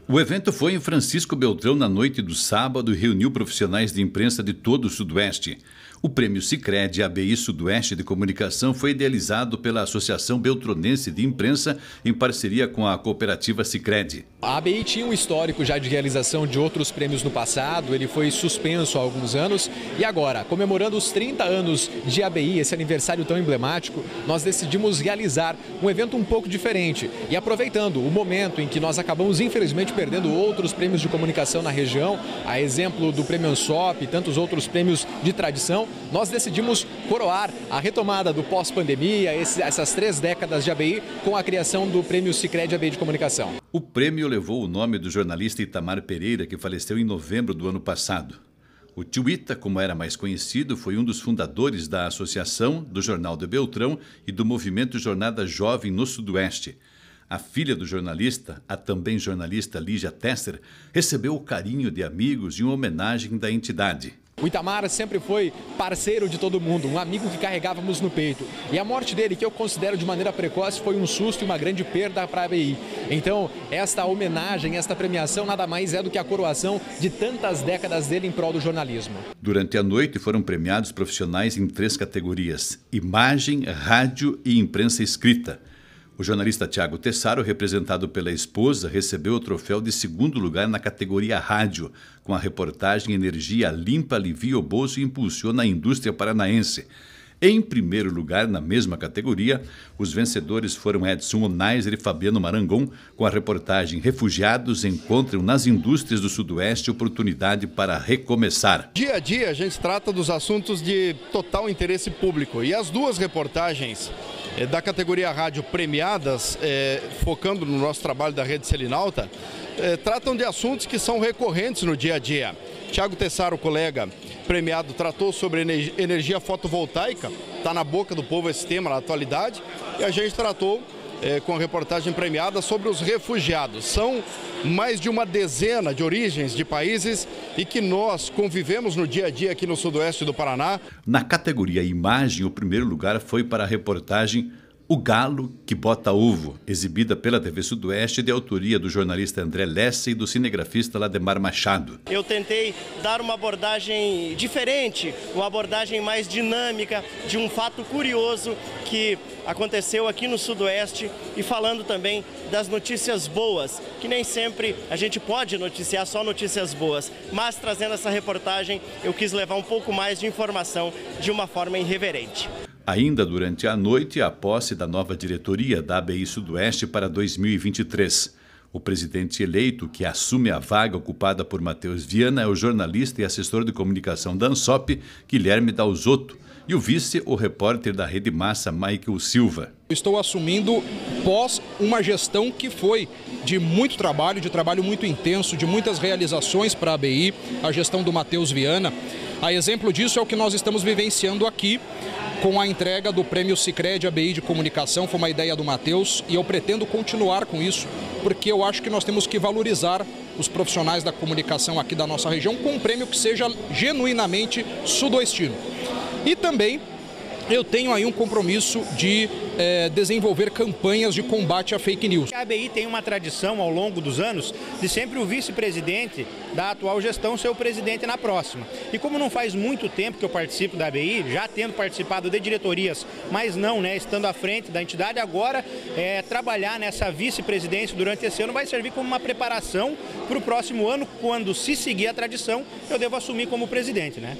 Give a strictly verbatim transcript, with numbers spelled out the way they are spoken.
O evento foi em Francisco Beltrão na noite do sábado e reuniu profissionais de imprensa de todo o Sudoeste. O Prêmio Sicredi A B I Sudoeste de Comunicação foi idealizado pela Associação Beltronense de Imprensa em parceria com a cooperativa Sicredi. A A B I tinha um histórico já de realização de outros prêmios no passado, ele foi suspenso há alguns anos e agora, comemorando os trinta anos de A B I, esse aniversário tão emblemático, nós decidimos realizar um evento um pouco diferente e aproveitando o momento em que nós acabamos infelizmente perdendo outros prêmios de comunicação na região, a exemplo do Prêmio ANSOP e tantos outros prêmios de tradição, nós decidimos coroar a retomada do pós-pandemia, essas três décadas de A B I, com a criação do Prêmio Sicredi A B I de Comunicação. O prêmio levou o nome do jornalista Itamar Pereira, que faleceu em novembro do ano passado. O tio Ita, como era mais conhecido, foi um dos fundadores da associação, do Jornal de Beltrão e do movimento Jornada Jovem no Sudoeste. A filha do jornalista, a também jornalista Lígia Tesser, recebeu o carinho de amigos e uma homenagem da entidade. O Itamar sempre foi parceiro de todo mundo, um amigo que carregávamos no peito. E a morte dele, que eu considero de maneira precoce, foi um susto e uma grande perda para a A B I. Então, esta homenagem, esta premiação, nada mais é do que a coroação de tantas décadas dele em prol do jornalismo. Durante a noite foram premiados profissionais em três categorias: imagem, rádio e imprensa escrita. O jornalista Tiago Tessaro, representado pela esposa, recebeu o troféu de segundo lugar na categoria rádio, com a reportagem Energia Limpa Alivia o Bolso e Impulsiona a Indústria Paranaense. Em primeiro lugar, na mesma categoria, os vencedores foram Edson Onaiser e Fabiano Marangon, com a reportagem Refugiados encontram nas indústrias do Sudoeste oportunidade para recomeçar. Dia a dia a gente trata dos assuntos de total interesse público e as duas reportagens da categoria rádio premiadas, eh, focando no nosso trabalho da Rede Selinalta, eh, tratam de assuntos que são recorrentes no dia a dia. Tiago Tessaro, colega premiado, tratou sobre energia fotovoltaica, está na boca do povo esse tema na atualidade, e a gente tratou eh, com a reportagem premiada sobre os refugiados. São mais de uma dezena de origens de países e que nós convivemos no dia a dia aqui no Sudoeste do Paraná. Na categoria Imagem, o primeiro lugar foi para a reportagem O Galo que Bota Ovo, exibida pela T V Sudoeste, de autoria do jornalista André Lessa e do cinegrafista Lademar Machado. Eu tentei dar uma abordagem diferente, uma abordagem mais dinâmica de um fato curioso que aconteceu aqui no Sudoeste e falando também das notícias boas, que nem sempre a gente pode noticiar só notícias boas, mas trazendo essa reportagem eu quis levar um pouco mais de informação de uma forma irreverente. Ainda durante a noite, a posse da nova diretoria da A B I Sudoeste para dois mil e vinte e três. O presidente eleito, que assume a vaga ocupada por Matheus Viana, é o jornalista e assessor de comunicação da ANSOP, Guilherme Dalzotto, e o vice, o repórter da Rede Massa, Michael Silva. Estou assumindo pós uma gestão que foi de muito trabalho, de trabalho muito intenso, de muitas realizações para a A B I, a gestão do Matheus Viana. A exemplo disso é o que nós estamos vivenciando aqui, com a entrega do Prêmio Sicredi A B I de Comunicação. Foi uma ideia do Matheus e eu pretendo continuar com isso, porque eu acho que nós temos que valorizar os profissionais da comunicação aqui da nossa região com um prêmio que seja genuinamente sudoestino. E também eu tenho aí um compromisso de é, desenvolver campanhas de combate à fake news. A A B I tem uma tradição ao longo dos anos de sempre o vice-presidente da atual gestão ser o presidente na próxima. E como não faz muito tempo que eu participo da A B I, já tendo participado de diretorias, mas não, né, estando à frente da entidade, agora é, trabalhar nessa vice-presidência durante esse ano vai servir como uma preparação para o próximo ano, quando, se seguir a tradição, eu devo assumir como presidente, né?